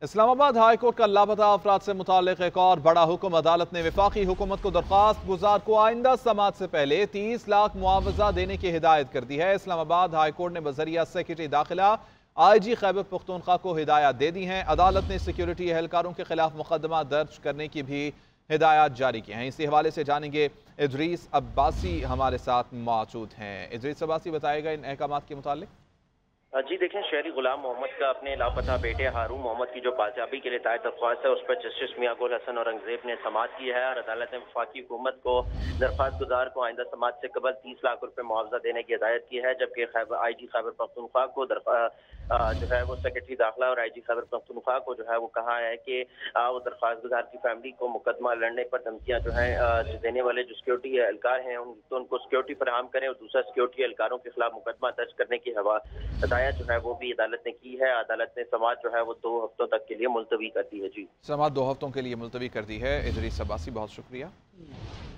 Islamabad high court का लापता अफराद से मुताल्लिक एक और बड़ा हुक्म। अदालत ने वफाकी हुकूमत को दरख्वास्त गुजार को आइंदा समात से पहले 30 लाख मुआवजा देने की हिदायत कर दी है। इस्लामाबाद हाई कोर्ट ने बजरिया सेक्रेटरी दाखिला IG खैबर पख्तूनख्वा को हिदायत दे दी हैं। अदालत ने सिक्योरिटी एहलकारों के खिलाफ मुकदमा दर्ज करने की भी हिदायत जारी की हैं। इसी हवाले से जानेंगे, इदरीस अब्बासी हमारे साथ मौजूद हैं। इदरीस अब्बासी बताएगा इन अहकाम के मुतालिक। जी देखें, शहरी गुलाम मोहम्मद का अपने लापता बेटे हारून मोहम्मद की जो बाजियाबी के लिए दायर दरख्वास्त है उस पर जस्टिस मियां गुल हसन औरंगजेब ने समाअत की है और अदालत ने वफाकी हुकूमत को दरख्वास्त गुजार को आइंदा समाअत से कबल 30 लाख रुपए मुआवजा देने की हिदायत की है, जबकि IG खैबर पख्तूनख्वा को जो है वो सेक्रेटरी दाखिला और IG खैबर पख्तूनख्वा को जो है वो कहा है कि वो दरख्वास्त गुजार की फैमिली को मुकदमा लड़ने पर धमकियां जो है देने वाले जो सिक्योरिटी एहलकार हैं तो उनको सिक्योरिटी फराहम करें और दूसरा सिक्योरिटी एहलकारों के खिलाफ मुकदमा दर्ज करने की हिदायत जो है वो भी अदालत ने की है। अदालत ने समाअत जो है वो 2 हफ्तों तक के लिए मुलतवी कर दी है। जी, समाअत 2 हफ्तों के लिए मुलतवी कर दी है। इदरीस अब्बासी, बहुत शुक्रिया।